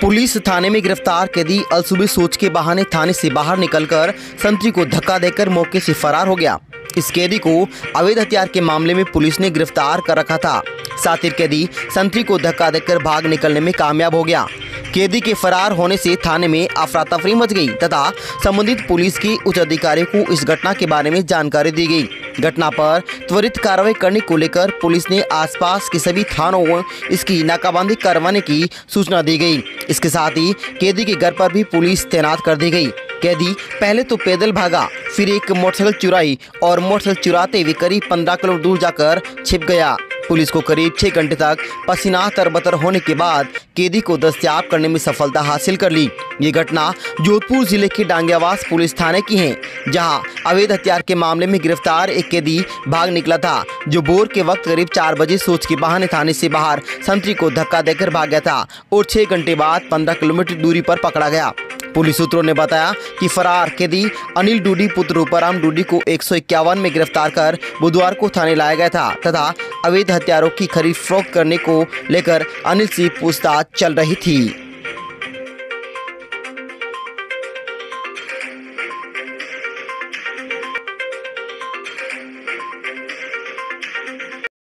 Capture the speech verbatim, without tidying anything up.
Police थाने में गिरफ्तार कैदी अलसुबह सोच के बहाने थाने से बाहर निकलकर संतरी को धक्का देकर मौके से फरार हो गया। इस कैदी को अवैध हथियार के मामले में पुलिस ने गिरफ्तार कर रखा था। साथ ही कैदी संतरी को धक्का देकर भाग निकलने में कामयाब हो गया। कैदी के फरार होने से थाने में अफरा तफरी मच गई तथा संबंधित पुलिस के उच्च अधिकारियों को इस घटना के बारे में जानकारी दी गई। घटना पर त्वरित कार्रवाई करने को लेकर पुलिस ने आसपास के सभी थानों में इसकी नाकाबंदी करवाने की सूचना दी गई। इसके साथ ही कैदी के घर पर भी पुलिस तैनात कर दी गई। कैदी पहले तो पैदल भागा, फिर एक मोटरसाइकिल चुराई और मोटरसाइकिल चुराते हुए करीब पंद्रह किलोमीटर दूर जाकर छिप गया। पुलिस को करीब छह घंटे तक पसीना तरबतर होने के बाद कैदी को दस्तयाब करने में सफलता हासिल कर ली। ये घटना जोधपुर जिले के डांगियावास पुलिस थाने की है, जहां अवैध हथियार के मामले में गिरफ्तार एक कैदी भाग निकला था, जो भोर के वक्त करीब चार बजे सोच के बहाने थाने से बाहर संतरी को धक्का देकर भाग गया था और छह घंटे बाद पंद्रह किलोमीटर दूरी पर पकड़ा गया। पुलिस सूत्रों ने बताया कि फरार कैदी अनिल डूडी पुत्र रूपाराम डूडी को एक सौ इक्यावन में गिरफ्तार कर बुधवार को थाने लाया गया था तथा अवैध हथियारों की खरीद फरोख्त करने को लेकर अनिल से पूछताछ चल रही थी।